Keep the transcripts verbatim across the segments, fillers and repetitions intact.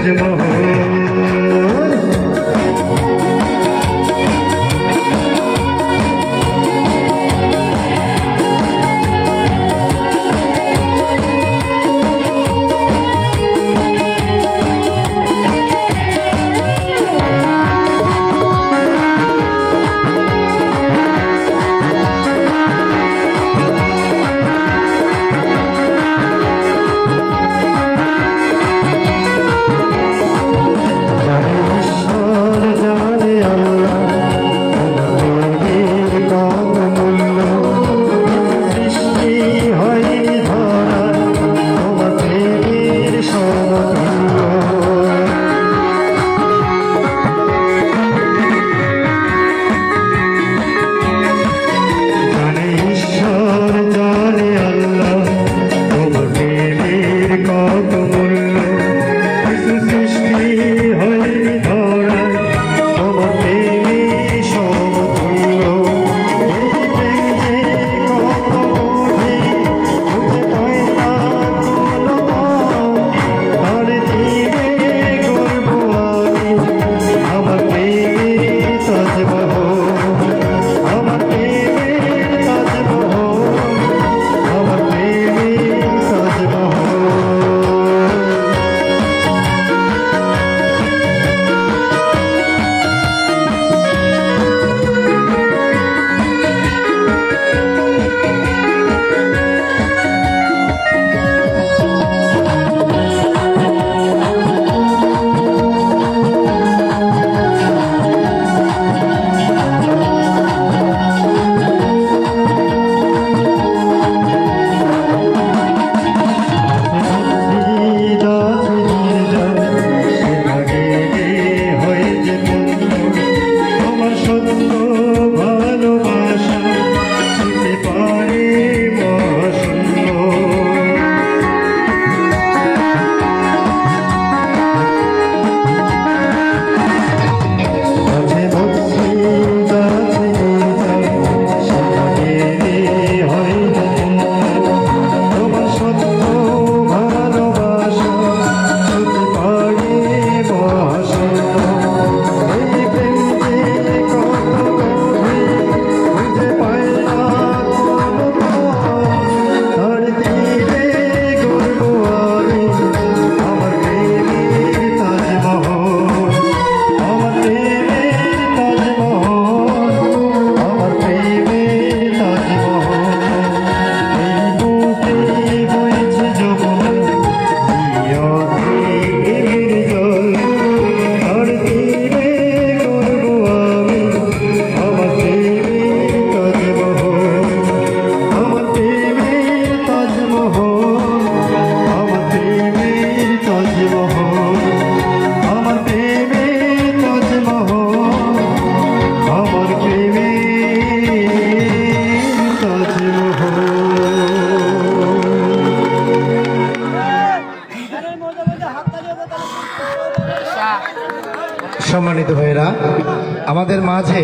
সম্মানিত ভাইরা, আমাদের মাঝে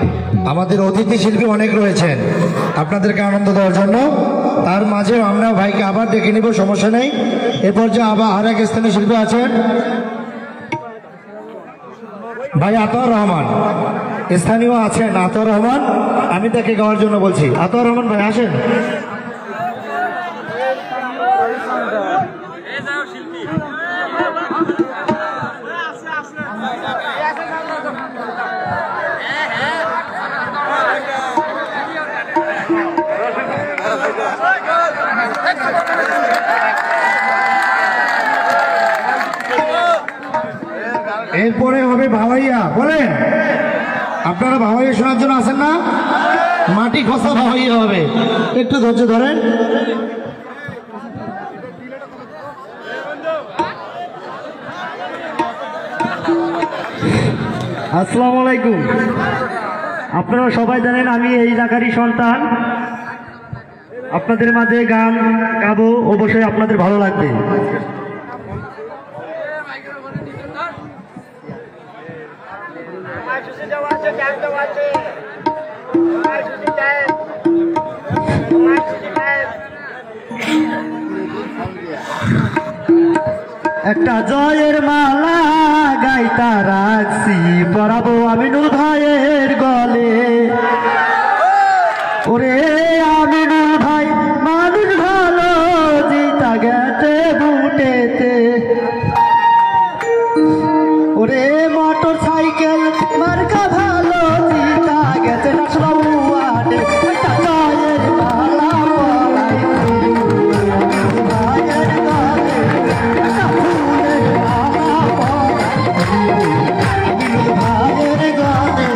আমাদের অতিথি শিল্পী অনেক রয়েছেন আপনাদেরকে আনন্দ দেওয়ার জন্য। তার মাঝেও আমরা ভাইকে আবার ডেকে নিব, সমস্যা নেই। এরপর যে আবার আর এক স্থানীয় শিল্পী আছেন ভাই আতর রহমান, স্থানীয় আছেন আতর রহমান, আমি তাকে গাওয়ার জন্য বলছি। আতর রহমান ভাই আসেন। এরপরে হবে ভাওয়াইয়া। বলেন আপনারা ভাওয়াইয়া শোনার জন্য আসেন না? মাটি খসা ভাওয়াইয়া হবে, একটু ধৈর্য ধরেন। আসসালামু আলাইকুম। আপনারা সবাই জানেন আমি এই এলাকারই সন্তান। আপনাদের মাঝে গান গাবো, অবশ্যই আপনাদের ভালো লাগবে। একটা জয়ের মালা গাইতা রাখছি পরাবো আমিনুল ভাইয়ের গলে। ওরে আমিনুল ভাই মানুষ ভালো জিতা গেছে বুটেতে। ওরে মোটর সাইকেল মার্কা ভালো জিতা গেছে নাসবাবু আডে। একটা জয়ের মালা পরাইছি ভাইয়ের গলে, একটা ফুলের মালা পরাইছি আমিনুল ভাইয়ের গলে।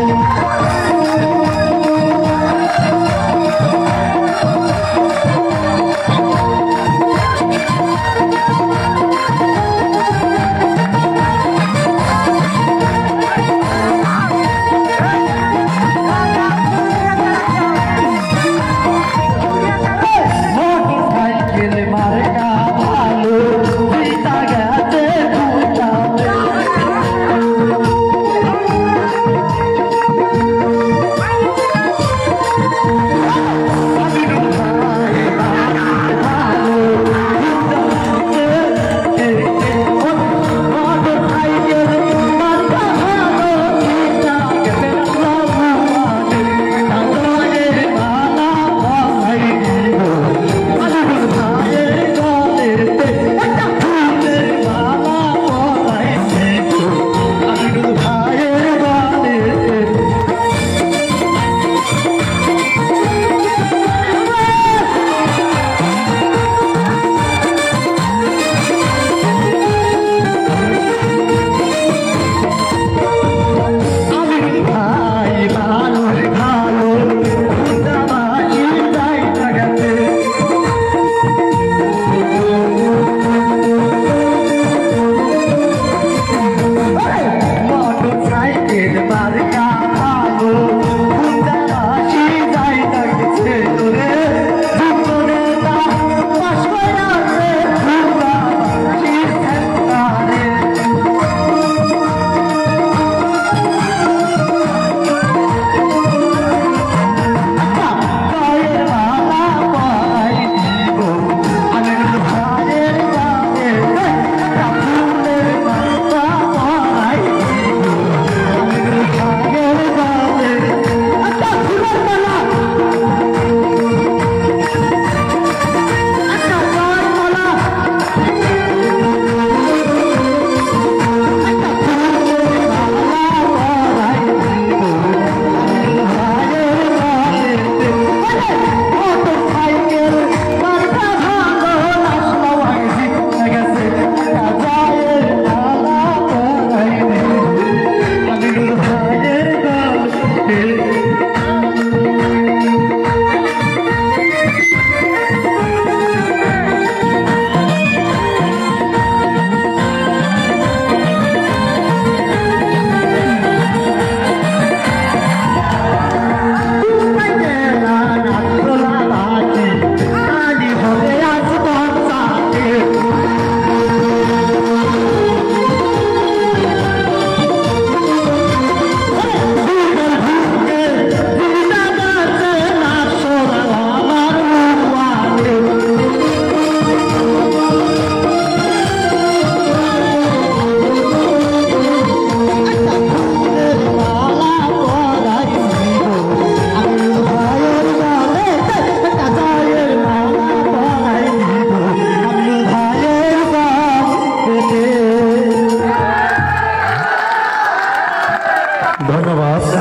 ধন্যবাদ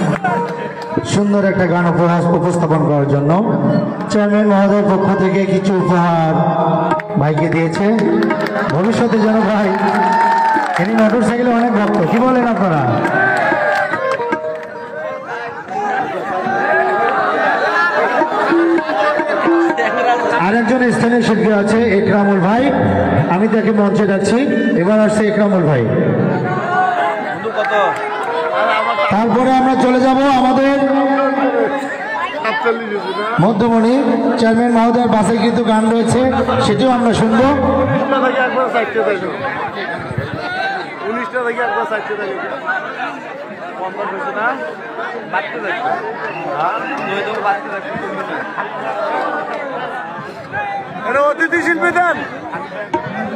সুন্দর একটা গান উপস্থাপন করার জন্য। চেয়ারম্যান মহোদয়ের পক্ষ থেকে কিছু উপহার ভাইকে দিয়েছে, ভবিষ্যতে যেন ভাই ইনি মোটর সাইকেলে অনেক ভক্ত, কি বলেন আপনারা? আরেকজন স্থানীয় শিল্পী আছে একরামুল ভাই, আমি তাকে মঞ্চে ডাকছি। এবার আসছে একরামুল ভাই। তারপরে আমরা চলে যাব আমাদের মধ্যমণি চেয়ারম্যান মহোদয়ের বাসে কিন্তু গান রয়েছে, সেটিও আমরা শুনবো। অতিথি শিল্পী দেন।